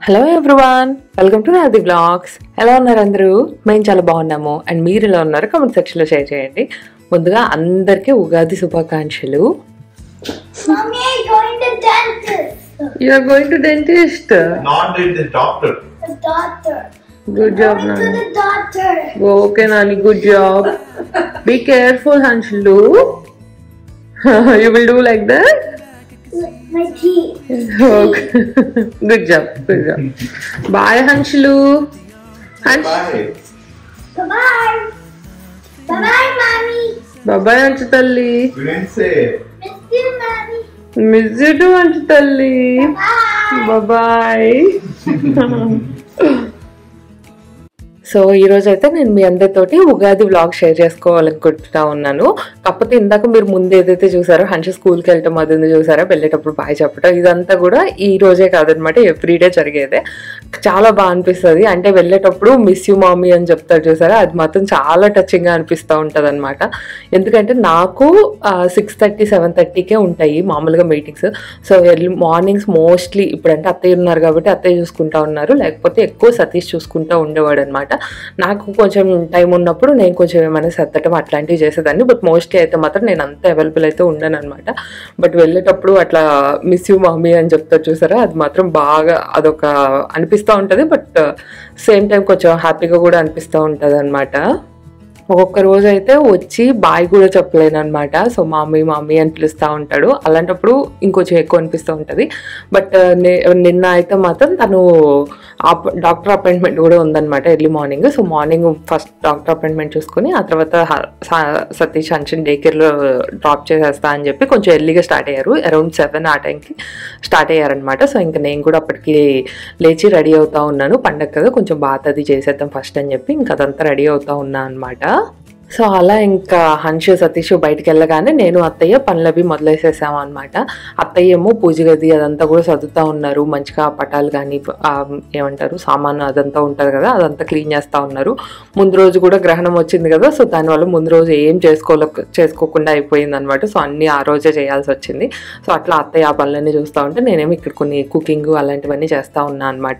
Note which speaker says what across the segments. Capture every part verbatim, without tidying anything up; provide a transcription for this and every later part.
Speaker 1: Hello everyone, welcome to నాది vlogs. ఎలా ఉన్నారు అందరూ? మేము చాలా బాగున్నాము. అండ్ మీరు ఎలా ఉన్నారు కామెంట్ సెక్షన్లో షేర్ చేయండి. ముందుగా అందరికీ ఉగాది శుభాకాంక్షలు.
Speaker 2: Mommy, I'm going to dentist.
Speaker 1: You are going to dentist?
Speaker 3: Not the doctor.
Speaker 2: The doctor.
Speaker 1: Good job,
Speaker 2: Going to
Speaker 1: Nani.
Speaker 2: the doctor.
Speaker 1: Okay, Nani, good job. Be careful, Hanshu. You will do like that?
Speaker 2: My teeth.
Speaker 1: Okay. Good job, good job. Bye, Hanshu. Hansh.
Speaker 3: Bye.
Speaker 2: Bye-bye. Bye-bye, Mommy.
Speaker 1: Bye-bye, Hanshu Talli.
Speaker 3: You didn't say.
Speaker 2: Miss you, Mommy.
Speaker 1: Miss you too, Hanshu Talli.
Speaker 2: Bye.
Speaker 1: Bye-bye. So ఈరోజు అయితే నేను మీ అందరితోటి Ugadi vlog share చేసుకోవాలనుకుంటా ఉన్నాను. కాకపోతే ఇందాక మీరు ముందు ఏదైతే చూసారో హన్ష స్కూల్కి వెళ్ళటం అది చూసారో, వెళ్ళేటప్పుడు బాయ్ చెప్పటం, ఇదంతా కూడా ఈ రోజే కాదనమాట, ఎవ్రీడే జరిగేదే. చాలా బాగా అనిపిస్తుంది. అంటే వెళ్ళేటప్పుడు మిస్ యూ మమ్మీ అని చెప్తారు చూసారా, అది మాత్రం చాలా టచింగ్గా అనిపిస్తూ ఉంటుంది అనమాట. ఎందుకంటే నాకు సిక్స్ థర్టీ సెవెన్ థర్టీకే ఉంటాయి మామూలుగా meetings. So early mornings mostly ఇప్పుడంటే అత్తయ్య ఉన్నారు కాబట్టి అత్తయ్య చూసుకుంటా ఉన్నారు, లేకపోతే ఎక్కువ సతీష్ చూసుకుంటూ ఉండేవాడు అనమాట. నాకు కొంచెం టైం ఉన్నప్పుడు నేను కొంచెం ఏమైనా సర్దటం అట్లాంటివి చేసేదాన్ని. బట్ మోస్ట్లీ అయితే మాత్రం నేను అంత అవైలబుల్ అయితే ఉండను అనమాట. బట్ వెళ్ళేటప్పుడు అట్లా మిస్ యూ మమ్మీ అని చెప్తారు చూసారా, అది మాత్రం బాగా అదొక అనిపిస్తూ ఉంటుంది. బట్ సేమ్ టైం కొంచెం హ్యాపీగా కూడా అనిపిస్తూ ఉంటుంది అనమాట. ఒక్కొక్క రోజు అయితే వచ్చి బాయ్ కూడా చెప్పలేను అనమాట. సో మమ్మీ మమ్మీ అని పిలుస్తూ ఉంటాడు. అలాంటప్పుడు ఇంకొంచెం ఎక్కువ అనిపిస్తూ ఉంటుంది. బట్ నిన్న అయితే మాత్రం తను డాక్టర్ అపాయింట్మెంట్ కూడా ఉందన్నమాట early morning. So morning first doctor appointment చూసుకుని ఆ తర్వాత సతీష్ హన్షన్ డే కేర్లో డ్రాప్ చేసేస్తా అని చెప్పి కొంచెం ఎర్లీగా స్టార్ట్ అయ్యారు. అరౌండ్ సెవెన్ ఆ టైంకి స్టార్ట్ అయ్యారనమాట. సో ఇంకా నేను కూడా అప్పటికి లేచి రెడీ అవుతూ ఉన్నాను. పండగ కదా కొంచెం బాత్ అది చేసేద్దాం ఫస్ట్ అని చెప్పి ఇంకా అదంతా రెడీ అవుతూ ఉన్నా అనమాట. సో అలా ఇంకా హన్ష్ సతీష్ బయటికి వెళ్ళగానే నేను అత్తయ్య పనులవి మొదలేసేసాము అనమాట. అత్తయ్య ఏమో పూజ గది అదంతా కూడా చదువుతూ ఉన్నారు. మంచిగా పటాలు కానీ ఏమంటారు సామాను అదంతా ఉంటుంది కదా, అదంతా క్లీన్ చేస్తూ ఉన్నారు. ముందు రోజు కూడా గ్రహణం వచ్చింది కదా, సో దానివల్ల ముందు రోజు ఏం చేసుకోలే చేసుకోకుండా అయిపోయింది అనమాట. సో అన్నీ ఆ రోజే చేయాల్సి వచ్చింది. సో అట్లా అత్తయ్య ఆ పనులన్నీ చూస్తూ ఉంటే నేనేమో ఇక్కడ కొన్ని కుకింగ్ అలాంటివన్నీ చేస్తూ ఉన్నా అనమాట.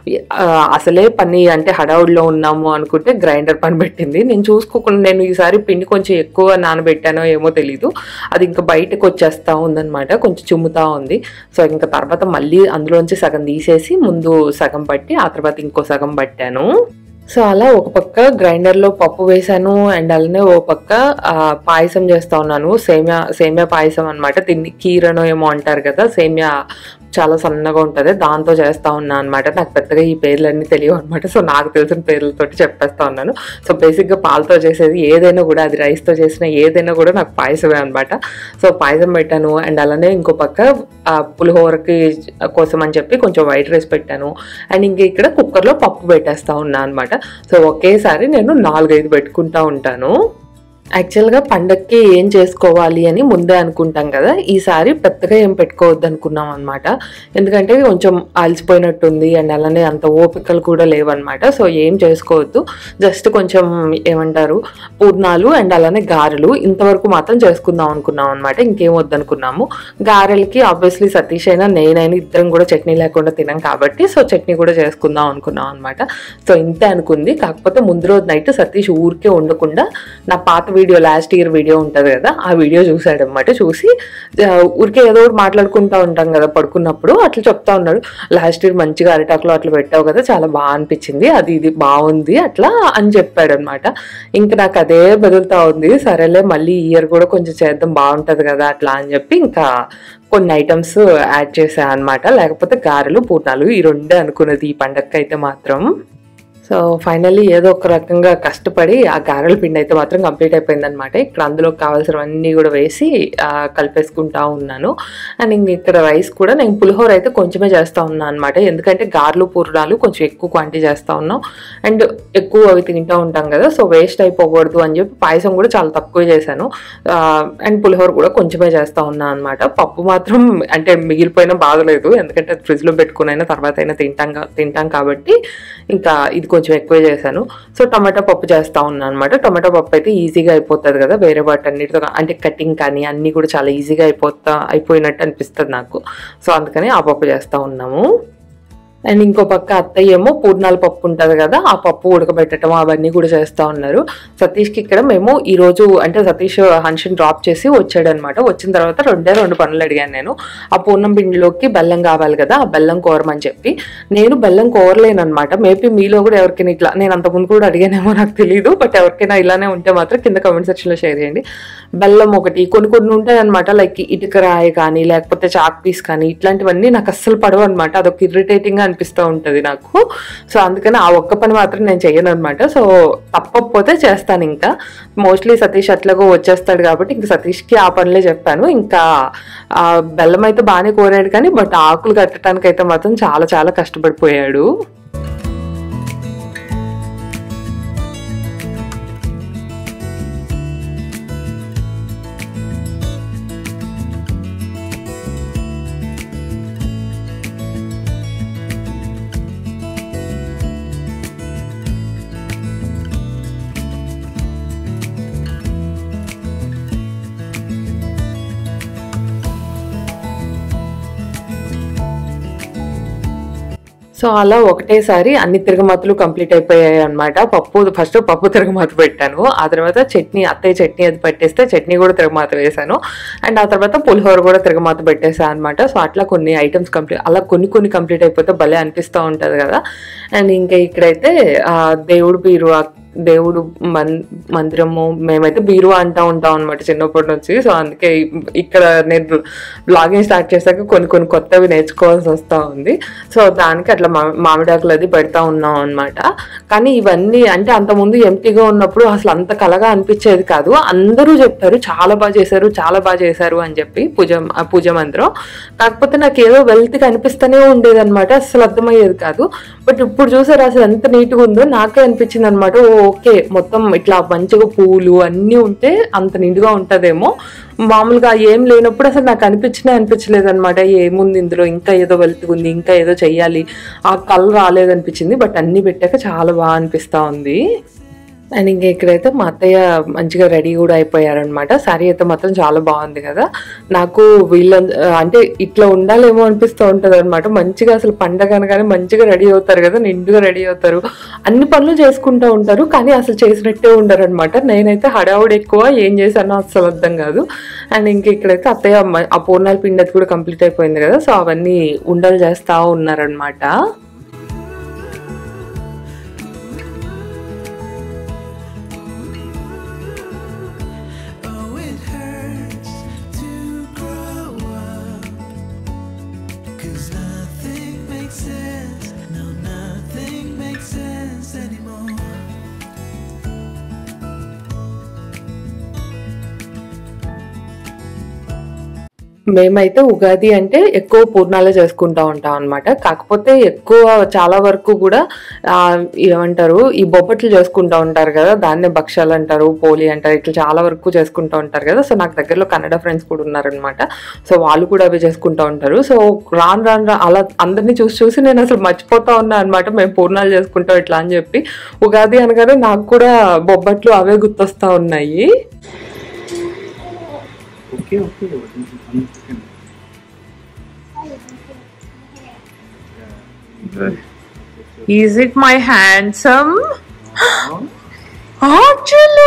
Speaker 1: అసలే పని అంటే హడావుడిలో ఉన్నాము అనుకుంటే గ్రైండర్ పని పెట్టింది. నేను చూసుకోకుండా నేను ఈసారి పిండి కొంచెం ఎక్కువ నానబెట్టానో ఏమో తెలీదు, అది ఇంకా బయటకు వచ్చేస్తూ ఉందన్నమాట, కొంచెం చుమ్ముతా ఉంది. సో ఇంకా తర్వాత మళ్ళీ అందులోంచి సగం తీసేసి ముందు సగం పట్టి ఆ తర్వాత ఇంకో సగం పట్టాను. సో అలా ఒక పక్క గ్రైండర్లో పప్పు వేసాను అండ్ అలానే ఓ పక్క పాయసం చేస్తూ ఉన్నాను. సేమియా సేమియా పాయసం అనమాట. తిని కీరనో ఏమో అంటారు కదా, సేమియా చాలా సన్నగా ఉంటుంది, దాంతో చేస్తూ ఉన్నాను అనమాట. నాకు పెద్దగా ఈ పేర్లన్నీ తెలియవు అనమాట. సో నాకు తెలిసిన పేర్లతోటి చెప్పేస్తూ ఉన్నాను. సో బేసిక్గా పాలతో చేసేది ఏదైనా కూడా, అది రైస్తో చేసిన ఏదైనా కూడా నాకు పాయసమే అనమాట. సో పాయసం పెట్టాను అండ్ అలానే ఇంకో పక్క పులిహోరకి కోసం అని చెప్పి కొంచెం వైట్ రైస్ పెట్టాను. అండ్ ఇంక ఇక్కడ కుక్కర్లో పప్పు పెట్టేస్తూ ఉన్నాను అనమాట. సో ఒకేసారి నేను నాలుగైదు పెట్టుకుంటూ ఉంటాను. యాక్చువల్గా పండగకి ఏం చేసుకోవాలి అని ముందే అనుకుంటాం కదా, ఈసారి పెద్దగా ఏం పెట్టుకోవద్దు అనుకున్నాం అనమాట. ఎందుకంటే కొంచెం అలసిపోయినట్టుంది అండ్ అలానే అంత ఓపికలు కూడా లేవన్నమాట. సో ఏం చేసుకోవద్దు, జస్ట్ కొంచెం ఏమంటారు పూర్ణాలు అండ్ అలానే గారెలు ఇంతవరకు మాత్రం చేసుకుందాం అనుకున్నాం అనమాట. ఇంకేం వద్దనుకున్నాము. గారెలకి ఆబ్వియస్లీ సతీష్ అయినా నేనైనా ఇద్దరం కూడా చట్నీ లేకుండా తినాం కాబట్టి సో చట్నీ కూడా చేసుకుందాం అనుకున్నాం అనమాట. సో ఇంతే అనుకుంది. కాకపోతే ముందు రోజు నైట్ సతీష్ ఊరికే ఉండకుండా నా పాత వీడియో లాస్ట్ ఇయర్ వీడియో ఉంటుంది కదా, ఆ వీడియో చూసాడు అనమాట. చూసి ఊరికే ఏదో ఒకటి మాట్లాడుకుంటూ ఉంటాం కదా పడుకున్నప్పుడు, అట్లా చెప్తా ఉన్నాడు, లాస్ట్ ఇయర్ మంచిగా అరిటాకులో అట్లా పెట్టావు కదా, చాలా బాగా అనిపించింది, అది ఇది బాగుంది అట్లా అని చెప్పాడు అనమాట. ఇంకా నాకు అదే బదులుతా ఉంది. సరేలే మళ్ళీ ఈ ఇయర్ కూడా కొంచెం చేద్దాం బాగుంటుంది కదా అట్లా అని చెప్పి ఇంకా కొన్ని ఐటమ్స్ యాడ్ చేశాను అనమాట. లేకపోతే గారెలు పూర్ణాలు ఈ రెండే అనుకున్నది ఈ పండగకి అయితే మాత్రం. సో ఫైనల్లీ ఏదో ఒక రకంగా కష్టపడి ఆ గారెల పిండి అయితే మాత్రం కంప్లీట్ అయిపోయింది అనమాట. ఇక్కడ అందులో కావాల్సినవన్నీ కూడా వేసి కలిపేసుకుంటా ఉన్నాను. అండ్ ఇంక ఇక్కడ రైస్ కూడా నేను పులిహోర అయితే కొంచెమే చేస్తూ ఉన్నాను అనమాట. ఎందుకంటే గారెలు పూర్ణాలు కొంచెం ఎక్కువ క్వాంటిటీ చేస్తూ ఉన్నాం అండ్ ఎక్కువ అవి తింటూ ఉంటాం కదా, సో వేస్ట్ అయిపోకూడదు అని చెప్పి పాయసం కూడా చాలా తక్కువ చేశాను. అండ్ పులిహోర కూడా కొంచెమే చేస్తూ ఉన్నాను అనమాట. పప్పు మాత్రం అంటే మిగిలిపోయినా బాగలేదు, ఎందుకంటే ఫ్రిడ్జ్లో పెట్టుకునైనా తర్వాత అయినా తింటాం తింటాం కాబట్టి ఇంకా ఇది కొంచెం ఎక్కువ చేశాను. సో టమాటా పప్పు చేస్తూ ఉన్నాను అనమాట. టమాటా పప్పు అయితే ఈజీగా అయిపోతుంది కదా, వేరే వాటి అన్నిటితో అంటే కటింగ్ కానీ అన్నీ కూడా చాలా ఈజీగా అయిపోతా అయిపోయినట్టు అనిపిస్తుంది నాకు. సో అందుకని ఆ పప్పు చేస్తూ ఉన్నాము. అండ్ ఇంకో పక్క అత్తయ్య ఏమో పూర్ణాల పప్పు ఉంటుంది కదా, ఆ పప్పు ఉడకబెట్టడం అవన్నీ కూడా చేస్తూ ఉన్నారు. సతీష్కి ఇక్కడ మేము ఈరోజు అంటే సతీష్ హన్షన్ డ్రాప్ చేసి వచ్చాడనమాట. వచ్చిన తర్వాత రెండే రెండు పనులు అడిగాను నేను. ఆ పూర్ణం పిండిలోకి బెల్లం కావాలి కదా, ఆ బెల్లం కోరమని చెప్పి. నేను బెల్లం కోరలేను అనమాట. మేబీ మీలో కూడా ఎవరికైనా ఇట్లా, నేను అంతకుముందు కూడా అడిగానేమో నాకు తెలియదు, బట్ ఎవరికైనా ఇలానే ఉంటే మాత్రం కింద కామెంట్ సెక్షన్లో షేర్ చేయండి. బెల్లం ఒకటి కొన్ని కొన్ని ఉంటాయి అనమాట, లైక్ ఇటుక రాయి కానీ లేకపోతే చాక్ పీస్ కానీ ఇట్లాంటివన్నీ నాకు అస్సలు పడవు అనమాట. అదొక ఇరిటేటింగ్గా అనిపిస్తూ ఉంటుంది నాకు. సో అందుకని ఆ ఒక్క పని మాత్రం నేను చెయ్యను అనమాట. సో తప్పకపోతే చేస్తాను. ఇంకా మోస్ట్లీ సతీష్ అట్లాగో వచ్చేస్తాడు కాబట్టి ఇంకా సతీష్కి ఆ పనులే చెప్పాను. ఇంకా ఆ బెల్లం అయితే బాగానే కోరాడు కానీ బట్ ఆకులు కట్టడానికి అయితే మాత్రం చాలా చాలా కష్టపడిపోయాడు. సో అలా ఒకటేసారి అన్ని తిరగమాతలు కంప్లీట్ అయిపోయాయి అనమాట. పప్పు ఫస్ట్ పప్పు తిరగమాత పెట్టాను, ఆ తర్వాత చట్నీ అత్తయ్య చట్నీ అది పెట్టేస్తే చట్నీ కూడా తిరగమాత వేసాను, అండ్ ఆ తర్వాత పులిహోర కూడా తిరగమాత పెట్టేసాను అనమాట. సో అట్లా కొన్ని ఐటమ్స్ కంప్లీట్ అలా కొన్ని కొన్ని కంప్లీట్ అయిపోతే భలే అనిపిస్తూ ఉంటుంది కదా. అండ్ ఇంకా ఇక్కడైతే దేవుడు బీరువా దేవుడు మన్ మందిరము మేమైతే బీరువా అంటూ ఉంటాం అనమాట చిన్నప్పటి నుంచి. సో అందుకే ఇక్కడ నేను బ్లాగింగ్ స్టార్ట్ చేశాక కొన్ని కొన్ని కొత్తవి నేర్చుకోవాల్సి వస్తూ ఉంది. సో దానికి అట్లా మా మామిడాకులు అది పెడతా ఉన్నాం అనమాట. కానీ ఇవన్నీ అంటే అంతకుముందు ఎంటీగా ఉన్నప్పుడు అసలు అంత కలగా అనిపించేది కాదు. అందరూ చెప్తారు చాలా బాగా చేశారు చాలా బాగా చేశారు అని చెప్పి పూజ పూజ మందిరం. కాకపోతే నాకు ఏదో వెల్త్గా అనిపిస్తూనే ఉండేది అనమాట, అసలు అర్థమయ్యేది కాదు. బట్ ఇప్పుడు చూసారు అసలు ఎంత నీట్గా ఉందో నాకే అనిపించింది అనమాట. ఓకే మొత్తం ఇట్లా మంచిగా పూలు అన్నీ ఉంటే అంత నిండుగా ఉంటుందేమో, మామూలుగా ఏం లేనప్పుడు అసలు నాకు అనిపించినా అనిపించలేదు అనమాట. ఏముంది ఇందులో, ఇంకా ఏదో వెళ్తుంది ఇంకా ఏదో చెయ్యాలి, ఆ కలర్ రాలేదనిపించింది. బట్ అన్ని పెట్టాక చాలా బాగా అనిపిస్తూ ఉంది. అండ్ ఇంకా ఇక్కడైతే మా అత్తయ్య మంచిగా రెడీ కూడా అయిపోయారనమాట. శారీ అయితే మాత్రం చాలా బాగుంది కదా. నాకు వీళ్ళ అంటే ఇట్లా ఉండాలేమో అనిపిస్తూ ఉంటుంది అనమాట. మంచిగా అసలు పండగ అనగానే మంచిగా రెడీ అవుతారు కదా, నిండుగా రెడీ అవుతారు, అన్ని పనులు చేసుకుంటూ ఉంటారు, కానీ అసలు చేసినట్టే ఉండరు అనమాట. నేనైతే హడావుడి ఎక్కువ, ఏం చేశానో అసలు అర్థం కాదు. అండ్ ఇంక ఇక్కడైతే అత్తయ్య ఆ పూర్ణాల పిండి అది కూడా కంప్లీట్ అయిపోయింది కదా. సో అవన్నీ ఉండలు చేస్తూ ఉన్నారనమాట. మేమైతే ఉగాది అంటే ఎక్కువ పూర్ణాలే చేసుకుంటా ఉంటాం అనమాట. కాకపోతే ఎక్కువ చాలా వరకు కూడా ఏమంటారు ఈ బొబ్బట్లు చేసుకుంటూ ఉంటారు కదా, దాన్నే భక్షాలు అంటారు, పోలి అంటారు, ఇట్లా చాలా వరకు చేసుకుంటూ ఉంటారు కదా. సో నాకు దగ్గరలో కన్నడ ఫ్రెండ్స్ కూడా ఉన్నారనమాట. సో వాళ్ళు కూడా అవి చేసుకుంటూ ఉంటారు. సో రాను రాను అలా అందరినీ చూసి చూసి నేను అసలు మర్చిపోతా ఉన్నా అనమాట, మేము పూర్ణాలు చేసుకుంటాం ఇట్లా అని చెప్పి. ఉగాది అనగానే నాకు కూడా బొబ్బట్లు అవే గుర్తొస్తా ఉన్నాయి.
Speaker 3: Okay, okay.
Speaker 1: Is it my handsome? Achulu!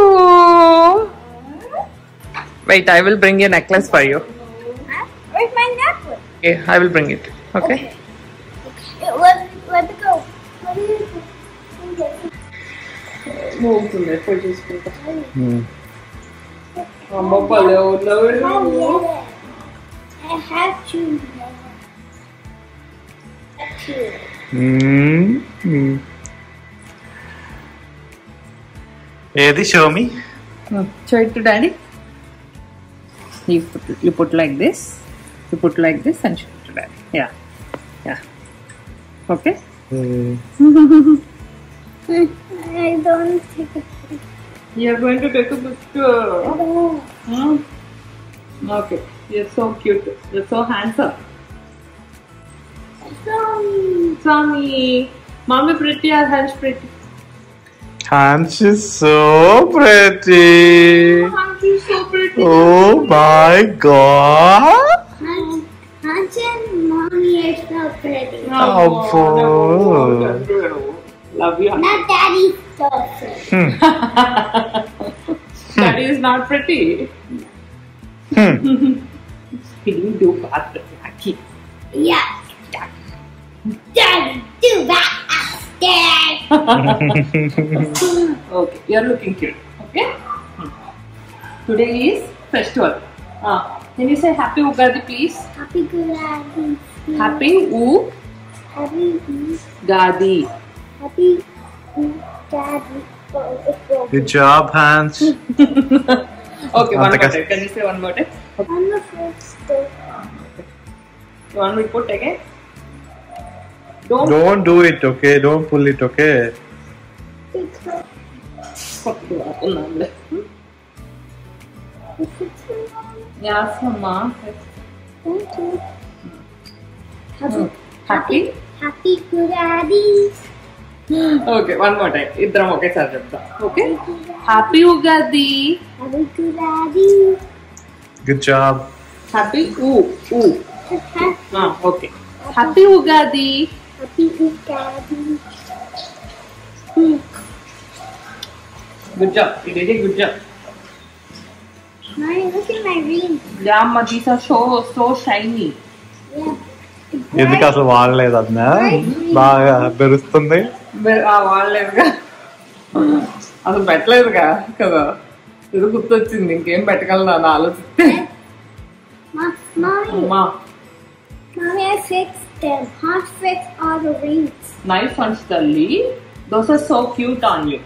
Speaker 1: Wait, I will bring a necklace for you.
Speaker 2: Huh? Where's my necklace?
Speaker 1: Okay, I will bring it. Okay?
Speaker 2: Okay. Let, let it go. Let it go.
Speaker 3: Hmm.
Speaker 2: I have to.
Speaker 3: Hmm. Edi, show me.
Speaker 1: Show it to daddy. You put, you put like this. You put like this and show it to daddy. Yeah. Yeah. Okay?
Speaker 3: Hmm.
Speaker 2: I don't take a picture.
Speaker 1: You're going to take a picture.
Speaker 2: Oh.
Speaker 1: Hmm? Okay. You're so cute. You're so handsome.
Speaker 2: Sorry.
Speaker 1: Swami. Mommy pretty or Hans pretty?
Speaker 3: Hans is so pretty.
Speaker 1: Hans is so pretty.
Speaker 3: Oh my God.
Speaker 2: Hans, Hans and Mom. Mommy, it's not pretty.
Speaker 3: అబ్బో.
Speaker 1: Love you.
Speaker 2: Not daddy's daughter.
Speaker 1: Daddy is not pretty.
Speaker 3: Hmm.
Speaker 1: He didn't do bad. Lucky.
Speaker 2: Yeah. Daddy, do that upstairs.
Speaker 1: Okay, you are looking cute. Okay. Today is festival. Ah, can you say Happy Ugadi, please?
Speaker 2: Happy Gadi.
Speaker 1: Happy
Speaker 2: Happy
Speaker 1: Ugadi.
Speaker 2: Happy Daddy.
Speaker 3: Good job, Hans.
Speaker 1: Okay, one more
Speaker 3: Antakas-
Speaker 1: time. Can you say one more time?
Speaker 2: On the first day.
Speaker 1: You want me to put again? Don't.
Speaker 3: Don't do it, okay? Don't pull it, okay?
Speaker 1: Unnaanle. Yes, Mama.
Speaker 2: Thank you. Happy,
Speaker 1: Happy.
Speaker 2: happy Gadi.
Speaker 1: Okay, one more time. Idram okay, sir. Okay. Happy Ugadi.
Speaker 2: Happy Gadi.
Speaker 3: Good job.
Speaker 1: Happy U U. Ah, okay. Happy Ugadi.
Speaker 2: Happy Gadi.
Speaker 1: Good job. You did a good job.
Speaker 2: Mommy, look at my ring.
Speaker 1: Yeah, ma, these are so so shiny.
Speaker 2: Yeah.
Speaker 3: ఎందుకు అసలు వాడలేదు అదనా బాగా బెరుస్తుంది.
Speaker 1: వాడలేదుగా అసలు పెట్టలేదుగా కదా ఇది గుర్తొచ్చింది ఇంకేం పెట్టగలను అని ఆలోచిస్తే
Speaker 2: Ma- Mommy,
Speaker 1: అమ్మా
Speaker 2: Mommy, I fixed them. How to fix all the rings?
Speaker 1: Nice ones తల్లి those are so cute on you.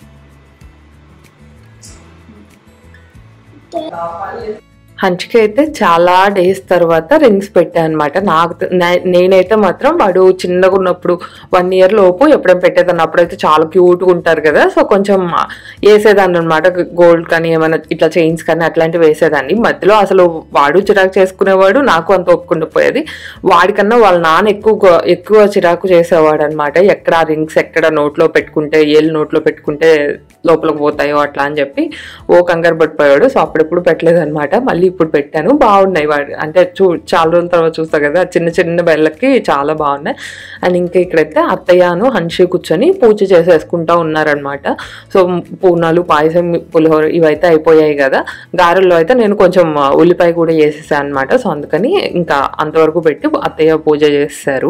Speaker 1: హంచుకి అయితే చాలా డేస్ తర్వాత రింగ్స్ పెట్టా అనమాట. నాకు తె- నే- నేనైతే మాత్రం వాడు చిన్నగా ఉన్నప్పుడు వన్ ఇయర్ లోపు ఎప్పుడైనా పెట్టేదాన్ని. అప్పుడైతే చాలా క్యూట్గా ఉంటారు కదా, సో కొంచెం వేసేదాన్ని అనమాట. గోల్డ్ కానీ ఏమైనా ఇట్లా చైన్స్ కానీ అట్లాంటివి వేసేదాన్ని. మధ్యలో అసలు వాడు చిరాకు చేసుకునేవాడు, నాకు అంత ఒప్పుకుండా పోయేది. వాడికన్నా వాళ్ళ నాన్న ఎక్కువ ఎక్కువ చిరాకు చేసేవాడు అనమాట. ఎక్కడ రింగ్స్ ఎక్కడ నోట్లో పెట్టుకుంటే ఏళ్ళు నోట్లో పెట్టుకుంటే లోపలికి పోతాయో అట్లా అని చెప్పి ఓ కంగారు పడిపోయాడు. సో అప్పుడెప్పుడు పెట్టలేదు అనమాట. మళ్ళీ ఇప్పుడు పెట్టాను, బాగున్నాయి. వాడు అంటే చూ చాలా రోజుల తర్వాత చూస్తా కదా, చిన్న చిన్న బెల్లకి చాలా బాగున్నాయి. అండ్ ఇంకా ఇక్కడైతే అత్తయ్యను హన్షి కూర్చొని పూజ చేసేసుకుంటా ఉన్నారనమాట. సో పూర్ణాలు, పాయసం, పులిహోర ఇవైతే అయిపోయాయి కదా. గారెల్లో అయితే నేను కొంచెం ఉల్లిపాయ కూడా వేసేసాను అనమాట. సో అందుకని ఇంకా అంతవరకు పెట్టి అత్తయ్య పూజ చేస్తారు.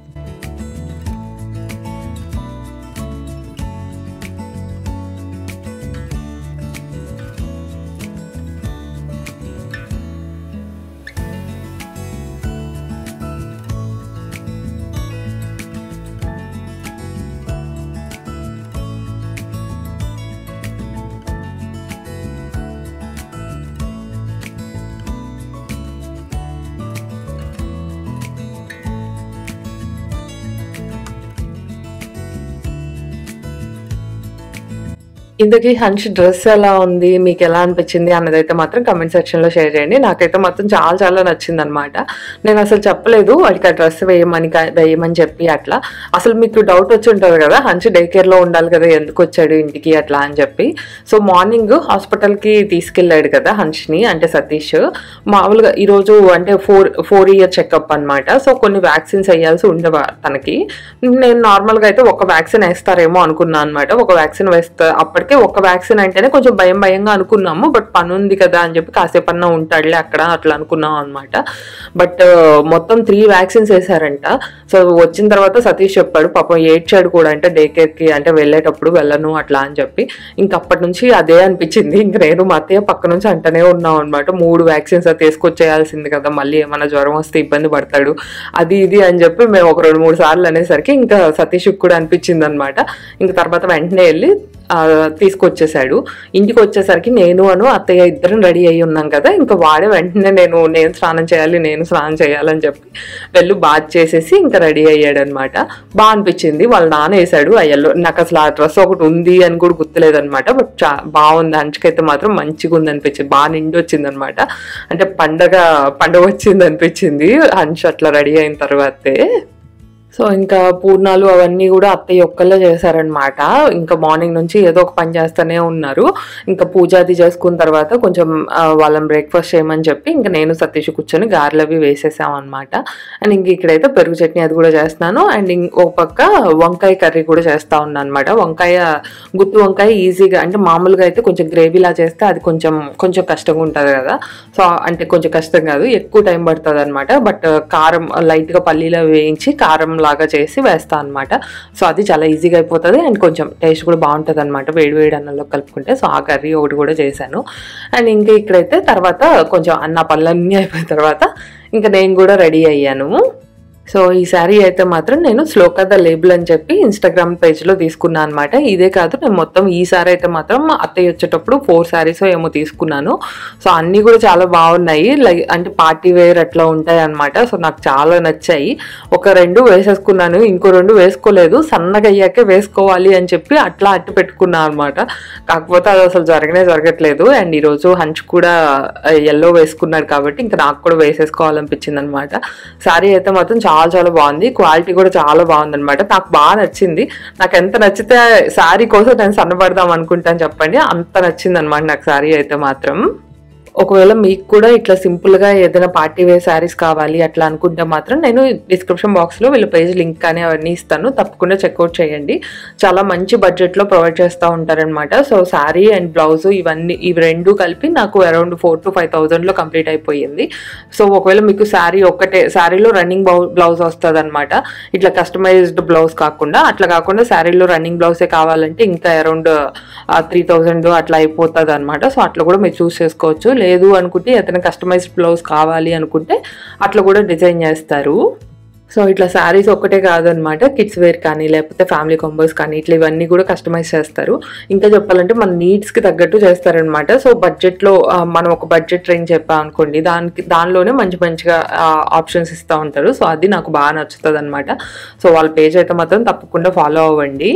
Speaker 1: ఇంతకీ హన్ష్ డ్రెస్ ఎలా ఉంది, మీకు ఎలా అనిపించింది అన్నదైతే మాత్రం కమెంట్ సెక్షన్లో షేర్ చేయండి. నాకైతే మాత్రం చాలా చాలా నచ్చింది అనమాట. నేను అసలు చెప్పలేదు వాడికి ఆ డ్రెస్ వేయమని వేయమని చెప్పి అట్లా. అసలు మీకు డౌట్ వచ్చి ఉంటుంది కదా, హన్ష్ డే కేర్లో ఉండాలి కదా, ఎందుకు వచ్చాడు ఇంటికి అట్లా అని చెప్పి. సో మార్నింగ్ హాస్పిటల్కి తీసుకెళ్ళాడు కదా హన్ష్ని, అంటే సతీష్. మామూలుగా ఈరోజు అంటే ఫోర్ ఫోర్ ఇయర్ చెకప్ అనమాట. సో కొన్ని వ్యాక్సిన్స్ వేయాల్సి ఉండేవా తనకి. నేను నార్మల్గా అయితే ఒక వ్యాక్సిన్ వేస్తారేమో అనుకున్నాను అనమాట. ఒక వ్యాక్సిన్ వేస్తా అప్పటికే ఒక వ్యాక్సిన్ అంటేనే కొంచెం భయం భయంగా అనుకున్నాము. బట్ పని ఉంది కదా అని చెప్పి కాసేపన్నా ఉంటాడులే అక్కడ అట్లా అనుకున్నాం అనమాట. బట్ మొత్తం త్రీ వ్యాక్సిన్స్ వేసారంట. సో వచ్చిన తర్వాత సతీష్ చెప్పాడు, పాపం ఏడ్చాడు కూడా, అంటే డే కేర్కి అంటే వెళ్ళేటప్పుడు వెళ్ళను అట్లా అని చెప్పి. ఇంక అప్పటి నుంచి అదే అనిపించింది. ఇంక నేను మా అత్తయ్య పక్క నుంచి అంటనే ఉన్నాం అనమాట, మూడు వ్యాక్సిన్స్ అది తీసుకొచ్చేయాల్సింది కదా, మళ్ళీ ఏమైనా జ్వరం వస్తే ఇబ్బంది పడతాడు అది ఇది అని చెప్పి మేము ఒక రెండు మూడు సార్లు అనేసరికి ఇంకా సతీష్కి కూడా అనిపించింది అనమాట. ఇంక తర్వాత వెంటనే వెళ్ళి తీసుకొచ్చేసాడు. ఇంటికి వచ్చేసరికి నేను అను అత్తయ్య ఇద్దరం రెడీ అయ్యి ఉన్నాం కదా. ఇంకా వాడే వెంటనే నేను నేను స్నానం చేయాలి నేను స్నానం చేయాలని చెప్పి వెళ్ళి బాత్ చేసేసి ఇంకా రెడీ అయ్యాడు అనమాట. బాగా అనిపించింది. వాళ్ళ నాన్న వేసాడు అయ్యల్లో. నాకు అసలు ఆ డ్రెస్ ఒకటి ఉంది అని కూడా గుర్తులేదనమాట. బట్ చా బాగుంది. హన్ష్కైతే మాత్రం మంచిగా ఉంది అనిపించింది. బాగా నిండి వచ్చింది అనమాట. అంటే పండగ పండగ వచ్చింది అనిపించింది హన్ష్ అట్లా రెడీ అయిన తర్వాతే. సో ఇంకా పూర్ణాలు అవన్నీ కూడా అత్తయ్య ఒక్కళ్ళే చేశారనమాట. ఇంకా మార్నింగ్ నుంచి ఏదో ఒక పని చేస్తూనే ఉన్నారు. ఇంకా పూజ అది చేసుకున్న తర్వాత కొంచెం వాళ్ళని బ్రేక్ఫాస్ట్ చేయమని చెప్పి ఇంకా నేను సతీష్ కూర్చొని గారెలు అవి వేసేసాం అనమాట. అండ్ ఇంక ఇక్కడైతే పెరుగు చట్నీ అది కూడా చేస్తున్నాను. అండ్ ఇంకో పక్క వంకాయ కర్రీ కూడా చేస్తా ఉన్నాను అనమాట. వంకాయ గుత్తి వంకాయ ఈజీగా అంటే మామూలుగా అయితే కొంచెం గ్రేవీలా చేస్తే అది కొంచెం కొంచెం కష్టంగా ఉంటుంది కదా. సో అంటే కొంచెం కష్టం కాదు, ఎక్కువ టైం పడుతుంది అనమాట. బట్ కారం లైట్గా పల్లీలో వేయించి కారం లాగా చేసి వేస్తా అనమాట. సో అది చాలా ఈజీగా అయిపోతుంది అండ్ కొంచెం టేస్ట్ కూడా బాగుంటుంది అనమాట వేడి వేడి అన్నంలో కలుపుకుంటే. సో ఆ కర్రీ ఒకటి కూడా చేశాను. అండ్ ఇంకా ఇక్కడైతే తర్వాత కొంచెం అన్న పనులన్నీ అయిపోయిన తర్వాత ఇంకా నేను కూడా రెడీ అయ్యాను. సో ఈ శారీ అయితే మాత్రం నేను శ్లోక ద లేబుల్ అని చెప్పి ఇన్స్టాగ్రామ్ పేజ్లో తీసుకున్నాను అనమాట. ఇదే కాదు, నేను మొత్తం ఈ శారీ అయితే మాత్రం అత్తయ్య వచ్చేటప్పుడు ఫోర్ శారీస్ ఏమో తీసుకున్నాను. సో అన్నీ కూడా చాలా బాగున్నాయి, లైక్ అంటే పార్టీ వేర్ అట్లా ఉంటాయి అనమాట. సో నాకు చాలా నచ్చాయి. ఒక రెండు వేసేసుకున్నాను, ఇంకో రెండు వేసుకోలేదు. సన్నగా అయ్యాకే వేసుకోవాలి అని చెప్పి అట్లా అట్టు పెట్టుకున్నాను అనమాట. కాకపోతే అది అసలు జరగనే జరగట్లేదు. అండ్ ఈరోజు హంచ్ కూడా ఎల్లో వేసుకున్నాడు కాబట్టి ఇంకా నాకు కూడా వేసేసుకోవాలనిపించింది అనమాట. శారీ అయితే మాత్రం చాలా చాలా బాగుంది, క్వాలిటీ కూడా చాలా బాగుంది అనమాట. నాకు బాగా నచ్చింది. నాకు ఎంత నచ్చితే శారీ కోసం నేను సన్నపడదాం అనుకుంటాను చెప్పండి, అంత నచ్చింది అనమాట నాకు శారీ అయితే మాత్రం. ఒకవేళ మీకు కూడా ఇట్లా సింపుల్గా ఏదైనా పార్టీ వేర్ శారీస్ కావాలి అట్లా అనుకుంటే మాత్రం నేను డిస్క్రిప్షన్ బాక్స్లో వీళ్ళ పేజ్ లింక్ కానీ అవన్నీ ఇస్తాను, తప్పకుండా చెక్అవుట్ చేయండి. చాలా మంచి బడ్జెట్లో ప్రొవైడ్ చేస్తూ ఉంటారనమాట. సో శారీ అండ్ బ్లౌజ్ ఇవన్నీ ఇవి రెండు కలిపి నాకు అరౌండ్ ఫోర్ టు ఫైవ్ థౌజండ్లో కంప్లీట్ అయిపోయింది. సో ఒకవేళ మీకు శారీ ఒక్కటే శారీలో రన్నింగ్ బ్లౌజ్ వస్తుంది అనమాట, ఇట్లా కస్టమైజ్డ్ బ్లౌజ్ కాకుండా. అట్లా కాకుండా శారీలో రన్నింగ్ బ్లౌజే కావాలంటే ఇంకా అరౌండ్ త్రీ థౌజండ్ అట్లా అయిపోతుంది అనమాట. సో అట్లా కూడా మీరు చూస్ చేసుకోవచ్చు. లేదు అనుకుంటే ఏదైనా కస్టమైజ్డ్ బ్లౌజ్ కావాలి అనుకుంటే అట్లా కూడా డిజైన్ చేస్తారు. సో ఇట్లా శారీస్ ఒక్కటే కాదనమాట, కిడ్స్ వేర్ కానీ లేకపోతే ఫ్యామిలీ కాంబోస్ కానీ ఇట్లా ఇవన్నీ కూడా కస్టమైజ్ చేస్తారు. ఇంకా చెప్పాలంటే మన నీడ్స్కి తగ్గట్టు చేస్తారనమాట. సో బడ్జెట్లో మనం ఒక బడ్జెట్ రేంజ్ చెప్పాం అనుకోండి, దానికి దానిలోనే మంచి మంచిగా ఆప్షన్స్ ఇస్తూ ఉంటారు. సో అది నాకు బాగా నచ్చుతుంది అనమాట. సో వాళ్ళ పేజ్ అయితే మాత్రం తప్పకుండా ఫాలో అవ్వండి.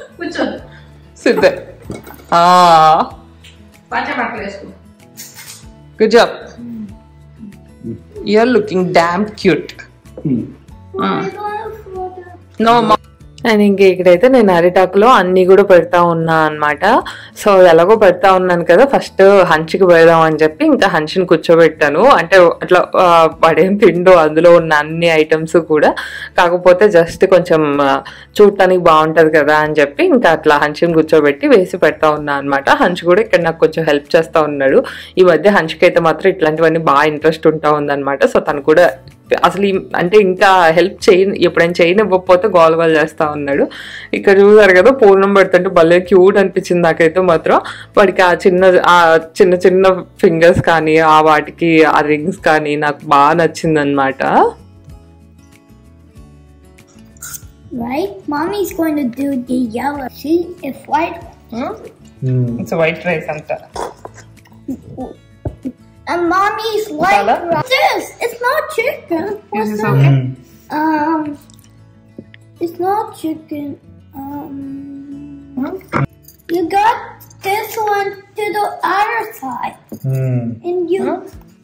Speaker 1: Good job. You're looking damn cute.
Speaker 3: Hmm.
Speaker 1: Mm. No, Mom. And ఇంక ఇక్కడైతే నేను అరిటాకులో అన్నీ కూడా పెడతా ఉన్నా అనమాట. సో ఎలాగో పెడతా ఉన్నాను కదా, ఫస్ట్ హంచ్కి పెడదాం అని చెప్పి ఇంకా హంచ్ని కూర్చోబెట్టాను. అంటే అట్లా పడేం తిండు అందులో ఉన్న అన్ని ఐటమ్స్ కూడా, కాకపోతే జస్ట్ కొంచెం చూడటానికి బాగుంటుంది కదా అని చెప్పి ఇంకా అట్లా హంచ్ని కూర్చోబెట్టి వేసి పెడతా ఉన్నా అనమాట. హంచ్ కూడా ఇక్కడ నాకు కొంచెం హెల్ప్ చేస్తూ ఉన్నాడు. ఈ మధ్య హంచ్కి అయితే మాత్రం ఇట్లాంటివన్నీ బాగా ఇంట్రెస్ట్ ఉంటా ఉందన్నమాట. సో తను కూడా అసలు అంటే ఇంకా హెల్ప్ చేయ ఎప్పుడైనా చేయనివ్వకపోతే గోల గోల చేస్తా ఉన్నాడు. ఇక్కడ చూసారు కదా పూర్ణం పెడుతుంటే భలే క్యూట్ అనిపించింది నాకైతే మాత్రం. వాడికి ఆ చిన్న ఆ చిన్న చిన్న ఫింగర్స్ కానీ ఆ వాటికి ఆ రింగ్స్ కానీ నాకు బాగా నచ్చింది అనమాట.
Speaker 2: Right, mommy is going to do the yellow. See, it's white.
Speaker 1: Hmm? Mm. It's a white rice, anta.
Speaker 2: And mommy's like this. It's not chicken.
Speaker 1: This is okay.
Speaker 2: Um, it's not chicken. Um,
Speaker 1: hmm?
Speaker 2: You got this one to the other side,
Speaker 3: mm.
Speaker 2: and you.
Speaker 1: Hmm?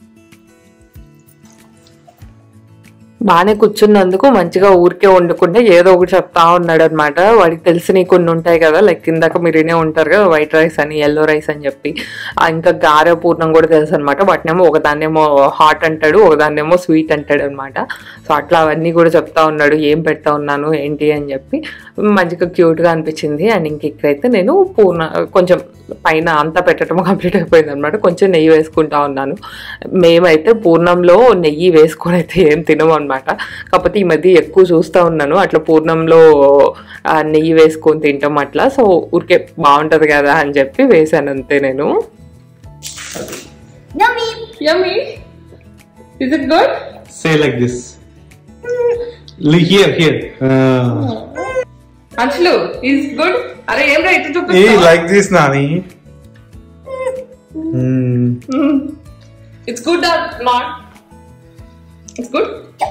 Speaker 1: బాగానే కూర్చున్నందుకు మంచిగా ఊరికే వండుకుంటే ఏదో ఒకటి చెప్తా ఉన్నాడు అనమాట. వాడికి తెలిసిన కొన్ని ఉంటాయి కదా, లైక్ ఇందాక మీరు వినే ఉంటారు కదా వైట్ రైస్ అని ఎల్లో రైస్ అని చెప్పి, ఇంకా గారె పూర్ణం కూడా తెలుసు అనమాట. వాటినేమో ఒకదాన్నేమో హాట్ అంటాడు, ఒకదాన్నేమో స్వీట్ అంటాడు అనమాట. సో అట్లా అవన్నీ కూడా చెప్తా ఉన్నాడు, ఏం పెడతా ఉన్నాను ఏంటి అని చెప్పి. మంచిగా క్యూట్గా అనిపించింది. అండ్ ఇంక ఇక్కడైతే నేను పూర్ణ కొంచెం పైన అంతా పెట్టడం కంప్లీట్ అయిపోయింది అనమాట. కొంచెం నెయ్యి వేసుకుంటా ఉన్నాను. మేమైతే పూర్ణంలో నెయ్యి వేసుకొని అయితే ఏం తినము అనమాట. కాకపోతే ఈ మధ్య ఎక్కువ చూస్తూ ఉన్నాను అట్లా పూర్ణంలో నెయ్యి వేసుకొని తింటాం అట్లా. సో ఊరికే బాగుంటుంది కదా అని చెప్పి వేసాను అంతే నేను.
Speaker 2: Yummy.
Speaker 1: Yummy. Is it good?
Speaker 3: Say like this. Here, here. Uh.
Speaker 1: Anshulu, is it good? Are you able to do this?
Speaker 3: Hey, like this, Nani. Mm.
Speaker 1: Mm. It's good or not? It's good?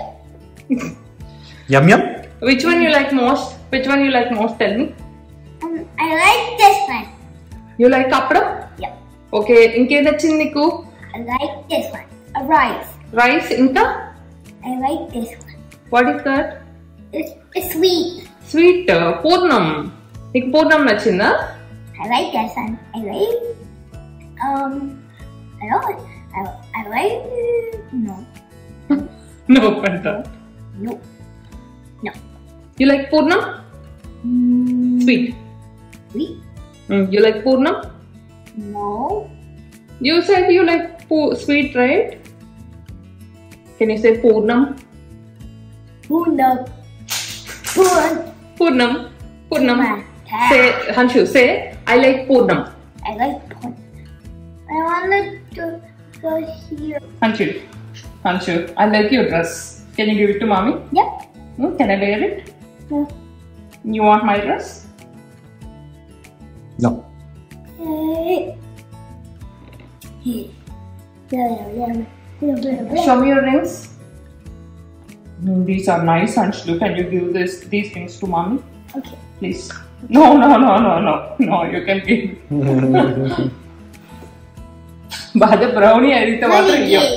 Speaker 3: Yum yum.
Speaker 1: Which one you like most? Which one you like most? Tell me.
Speaker 2: Um, I like this one.
Speaker 1: You like kapda?
Speaker 2: Yep.
Speaker 1: Okay. Inke nachindi niku?
Speaker 2: I like this one. A rice.
Speaker 1: Rice inka?
Speaker 2: I like this one.
Speaker 1: What is that?
Speaker 2: It's, it's sweet.
Speaker 1: Sweet పూర్ణం. నీకు పూర్ణం నచ్చిందా?
Speaker 2: I like that son. I like. Um. I don't. I, I like. No.
Speaker 1: No, Panta.
Speaker 2: No. No.
Speaker 1: You like పూర్ణం?
Speaker 2: Mm,
Speaker 1: Sweet.
Speaker 2: Sweet.
Speaker 1: Mm, you like పూర్ణం?
Speaker 2: No.
Speaker 1: You said you like pu- sweet, right? Can you say పూర్ణం?
Speaker 2: Puna. Puna.
Speaker 1: పూర్ణం. పూర్ణం.
Speaker 2: Puna.
Speaker 1: Say, Hanshu, say, I like పూర్ణం.
Speaker 2: I like puna. I wanted to go here.
Speaker 1: Hanshu, Hanshu, I like your dress. Can you give it to mommy?
Speaker 2: Yep.
Speaker 1: Hmm? Can I wear it?
Speaker 2: Yeah.
Speaker 1: You want my dress?
Speaker 3: No.
Speaker 2: Hey. Hey. Yeah, yeah, yeah. Yeah, yeah, yeah.
Speaker 1: Show me your rings. Mm, these are nice, Hanshu. Can you give this these rings to mommy,
Speaker 2: Okay.
Speaker 1: please? No, no, no, no, no, no. You can give. బాగా brownie అయితే మాత్రం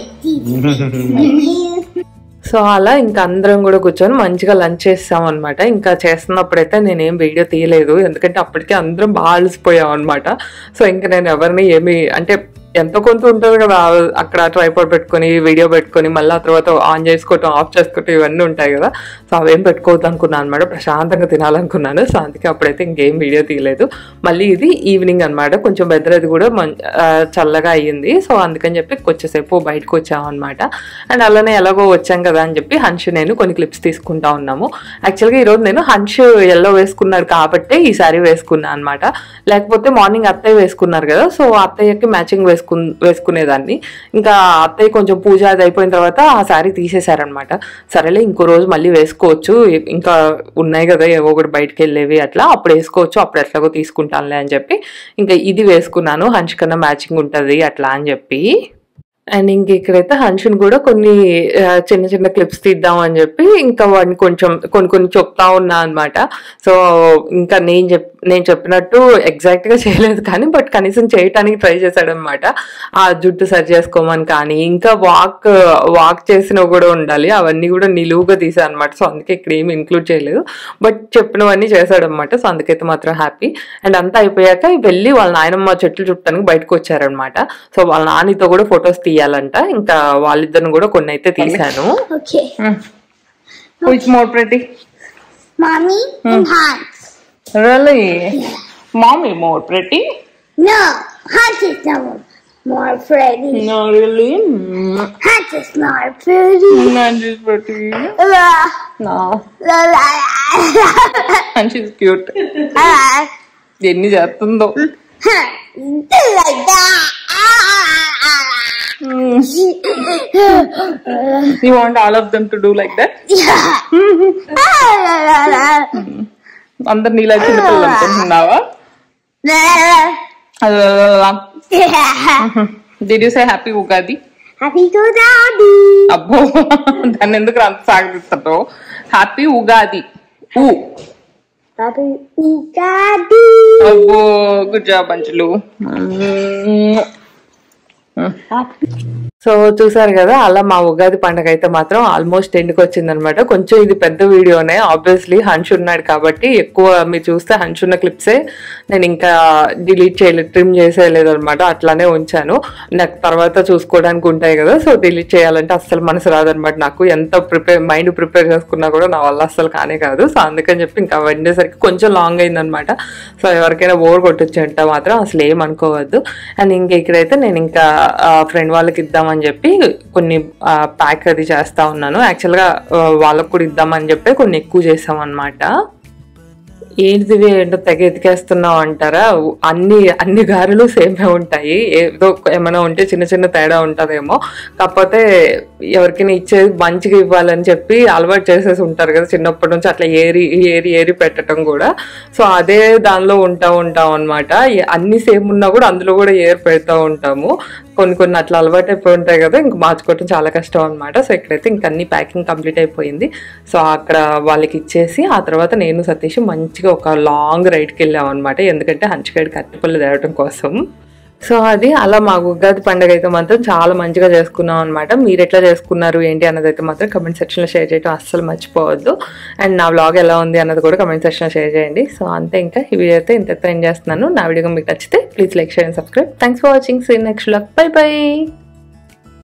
Speaker 1: ఇయ్యం. So అలా ఇంకా అందరం కూడా కూర్చొని మంచిగా lunch చేస్తాం అనమాట. ఇంకా చేస్తున్నప్పుడైతే నేనేం వీడియో తీయలేదు, ఎందుకంటే అప్పటికే అందరం బాగా అలసిపోయాం అనమాట. సో ఇంకా నేను ఎవరిని ఏమి అంటే ఎంతో కొంత ఉంటుంది కదా అక్కడ ట్రైపాడ్ పెట్టుకొని వీడియో పెట్టుకొని మళ్ళీ ఆ తర్వాత ఆన్ చేసుకోవటం ఆఫ్ చేసుకోవటం ఇవన్నీ ఉంటాయి కదా. సో అవేం పెట్టుకోవద్దు అనుకున్నాను అనమాట, ప్రశాంతంగా తినాలనుకున్నాను. సో అందుకే అప్పుడైతే ఇంకేం వీడియో తీయలేదు. మళ్ళీ ఇది ఈవినింగ్ అనమాట, కొంచెం వెదర్ అది కూడా చల్లగా అయ్యింది. సో అందుకని చెప్పి కొంచెంసేపు బయటకు వచ్చాము అనమాట. అండ్ అలానే ఎలాగో వచ్చాం కదా అని చెప్పి హన్ష్ నేను కొన్ని క్లిప్స్ తీసుకుంటా ఉన్నాము. యాక్చువల్గా ఈరోజు నేను హన్ష్ ఎల్లో వేసుకున్నాడు కాబట్టి ఈ సారీ వేసుకున్నాను అనమాట. లేకపోతే మార్నింగ్ అత్తయ్య వేసుకున్నారు కదా, సో అత్తయ్యకి మ్యాచింగ్ వేసుకు వేసుకునేదాన్ని. ఇంకా అత్తయ్య కొంచెం పూజ అది అయిపోయిన తర్వాత ఆ శారీ తీసేశారనమాట. సరేలే ఇంకో రోజు మళ్ళీ వేసుకోవచ్చు, ఇంకా ఉన్నాయి కదా ఏవో ఒకటి బయటకు వెళ్ళేవి అట్లా, అప్పుడు వేసుకోవచ్చు, అప్పుడు ఎట్లాగో తీసుకుంటానులే అని చెప్పి ఇంకా ఇది వేసుకున్నాను. హన్ష్ కన్నా మ్యాచింగ్ ఉంటుంది అట్లా అని చెప్పి. అండ్ ఇంక ఇక్కడైతే హన్షుని కూడా కొన్ని చిన్న చిన్న క్లిప్స్ తీద్దాం అని చెప్పి ఇంకా వాడిని కొంచెం కొన్ని కొన్ని చెప్తా ఉన్నా అనమాట. సో ఇంకా నేను చెప్ నేను చెప్పినట్టు ఎగ్జాక్ట్ గా చేయలేదు కానీ బట్ కనీసం చేయటానికి ట్రై చేశాడనమాట. ఆ జుట్టు సరి చేసుకోమని కానీ ఇంకా వాక్ వాక్ చేసినవి కూడా ఉండాలి, అవన్నీ కూడా నిలువుగా తీసాను అనమాట. సో అందుకే ఇక్కడ ఏమి ఇంక్లూడ్ చేయలేదు, బట్ చెప్పినవన్నీ చేశాడనమాట. సో అందుకైతే మాత్రం హ్యాపీ. అండ్ అంతా అయిపోయాక వెళ్ళి వాళ్ళ నాయనమ్మ చెట్లు చుట్టానికి బయటకు వచ్చారనమాట. సో వాళ్ళ నాన్నతో కూడా ఫొటోస్ తీయాలంట, ఇంకా వాళ్ళిద్దరిని కూడా కొన్ని అయితే తీసాను.
Speaker 2: Okay.
Speaker 1: Who is more pretty?
Speaker 2: Mommy and Hans.
Speaker 1: Really? Mommy more pretty?
Speaker 2: No, Hans is not more pretty.
Speaker 1: No, really?
Speaker 2: Hans is not pretty.
Speaker 1: And she's pretty.
Speaker 2: La,
Speaker 1: No.
Speaker 2: la, la, la.
Speaker 1: And she's cute.
Speaker 2: Ah,
Speaker 1: ఎన్ని చేస్తుందో.
Speaker 2: huh, do like that.
Speaker 1: You want all of them to do like that?
Speaker 2: Yeah. Ah, la, la, la.
Speaker 1: అందరు నీలా చిన్న పిల్లలు అనుకుంటున్నావా?
Speaker 2: La, la. Yeah.
Speaker 1: Did you say happy Ugadi?
Speaker 2: Happy to daddy.
Speaker 1: అబ్బో దాన్ని ఎందుకు అంత సాగిస్తావు? హ్యాపీ ఉగాది. ఊ
Speaker 2: Happy Ugadi.
Speaker 1: అబ్బో గుడ్ జాబ్ అంచులు. సో చూసారు కదా, అలా మా ఉగాది పండుగ అయితే మాత్రం ఆల్మోస్ట్ ఎండ్కి వచ్చింది అనమాట. కొంచెం ఇది పెద్ద వీడియోనే, ఆబ్వియస్లీ హన్ష్ ఉన్నాడు కాబట్టి ఎక్కువ మీరు చూస్తే హన్ష్ ఉన్న క్లిప్సే నేను ఇంకా డిలీట్ చేయలేదు, ట్రిమ్ చేసేయలేదు అనమాట, అట్లానే ఉంచాను. నాకు తర్వాత చూసుకోవడానికి ఉంటాయి కదా, సో డిలీట్ చేయాలంటే అస్సలు మనసు రాదనమాట నాకు. ఎంత ప్రిపేర్ మైండ్ ప్రిపేర్ చేసుకున్నా కూడా నా వల్ల అస్సలు కానే కాదు. సో అందుకని చెప్పి ఇంకా వండేసరికి కొంచెం లాంగ్ అయిందనమాట. సో ఎవరికైనా బోర్ కొట్టొచ్చంట మాత్రం అసలు ఏమనుకోవద్దు. అండ్ ఇంకా ఇక్కడైతే నేను ఇంకా ఫ్రెండ్ వాళ్ళకి ఇద్దామని చెప్పి కొన్ని ప్యాక్ అది చేస్తా ఉన్నాను. యాక్చువల్గా వాళ్ళకు కూడా ఇద్దామని చెప్పి కొన్ని ఎక్కువ చేసాం అనమాట. ఏంటిది ఏంటో తెగ ఎతికేస్తున్నావు అంటారా? అన్ని అన్ని గారెలు సేమే ఉంటాయి, ఏదో ఏమైనా ఉంటే చిన్న చిన్న తేడా ఉంటుందేమో. కాకపోతే ఎవరికైనా ఇచ్చేది మంచిగా ఇవ్వాలని చెప్పి అలవాటు చేసేసి ఉంటారు కదా చిన్నప్పటి నుంచి, అట్లా ఏరి ఏరి ఏరి పెట్టడం కూడా. సో అదే దానిలో ఉంటా ఉంటాం అనమాట. అన్ని సేమ్ ఉన్నా కూడా అందులో కూడా ఏరి పెడతా ఉంటాము. కొన్ని కొన్ని అట్లా అలవాటు అయిపోయి ఉంటాయి కదా, ఇంక మార్చుకోవటం చాలా కష్టం అనమాట. సో ఇక్కడైతే ఇంక అన్ని ప్యాకింగ్ కంప్లీట్ అయిపోయింది. సో అక్కడ వాళ్ళకి ఇచ్చేసి ఆ తర్వాత నేను సతీష్ మంచిగా ఒక లాంగ్ రైడ్కి వెళ్ళాం అనమాట. ఎందుకంటే హంచగడికి అరటిపళ్ళు తేవడం కోసం. సో అది అలా మా ఉగాది పండుగ అయితే మాత్రం చాలా మంచిగా చేసుకున్నాం అనమాట. మీరు ఎట్లా చేసుకున్నారు ఏంటి అన్నది అయితే మాత్రం కమెంట్ సెక్షన్లో షేర్ చేయడం అస్సలు మర్చిపోవద్దు. అండ్ నా వ్లాగ్ ఎలా ఉంది అన్నది కూడా కమెంట్ సెక్షన్లో షేర్ చేయండి. సో అంతే, ఇంకా ఈ వీడియో అయితే ఇంత ఎండ్ చేస్తున్నాను. నా వీడియో మీకు నచ్చితే please like, share and subscribe. Thanks for watching. See next vlog. Bye by.